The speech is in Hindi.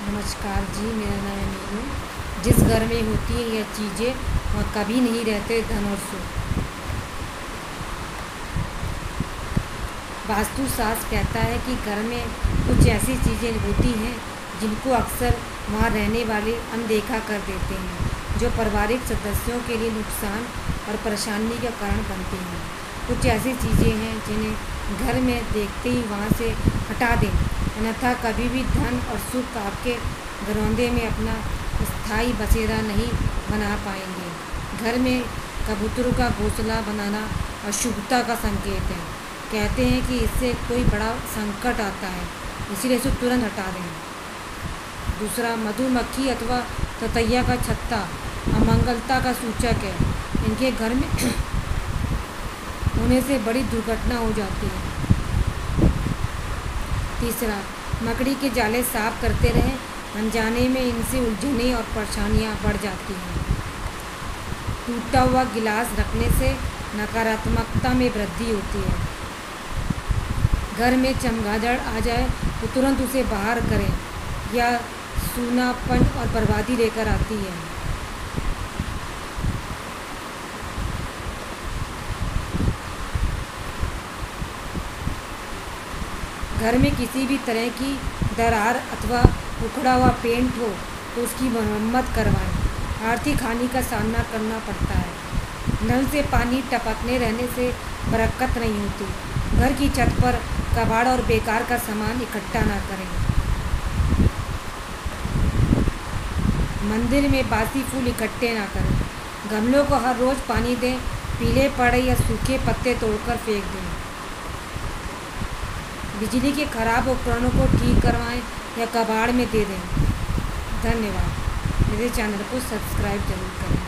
नमस्कार जी, मेरा नाम है मीनू। जिस घर में होती है यह चीज़ें वहाँ कभी नहीं रहते धन और सुख। वास्तुशास्त्र कहता है कि घर में कुछ ऐसी चीज़ें होती हैं जिनको अक्सर वहाँ रहने वाले अनदेखा कर देते हैं, जो पारिवारिक सदस्यों के लिए नुकसान और परेशानी का कारण बनती हैं। कुछ ऐसी चीज़ें हैं जिन्हें घर में देखते ही वहाँ से हटा दें, अन्यथा कभी भी धन और सुख आपके घरौंदे में अपना स्थायी बसेरा नहीं बना पाएंगे। घर में कबूतरों का घोंसला बनाना अशुभता का संकेत है। कहते हैं कि इससे कोई बड़ा संकट आता है, इसीलिए इसे तुरंत हटा दें। दूसरा, मधुमक्खी अथवा ततैया का छत्ता अमंगलता का सूचक है। इनके घर में होने से बड़ी दुर्घटना हो जाती है। तीसरा, मकड़ी के जाले साफ करते रहें, अनजाने में इनसे उलझनें और परेशानियां बढ़ जाती हैं। टूटा हुआ गिलास रखने से नकारात्मकता में वृद्धि होती है। घर में चमगादड़ आ जाए तो तुरंत उसे बाहर करें, या सूनापन और बर्बादी लेकर आती है। घर में किसी भी तरह की दरार अथवा उखड़ा हुआ पेंट हो तो उसकी मरम्मत करवाएं। आर्थिक हानि का सामना करना पड़ता है। नल से पानी टपकने रहने से बरकत नहीं होती। घर की छत पर कबाड़ और बेकार का सामान इकट्ठा ना करें। मंदिर में बासी फूल इकट्ठे ना करें। गमलों को हर रोज़ पानी दें। पीले पड़े या सूखे पत्ते तोड़कर फेंक दें। बिजली के खराब उपकरणों को ठीक करवाएं या कबाड़ में दे दें। धन्यवाद। मेरे चैनल को सब्सक्राइब जरूर करें।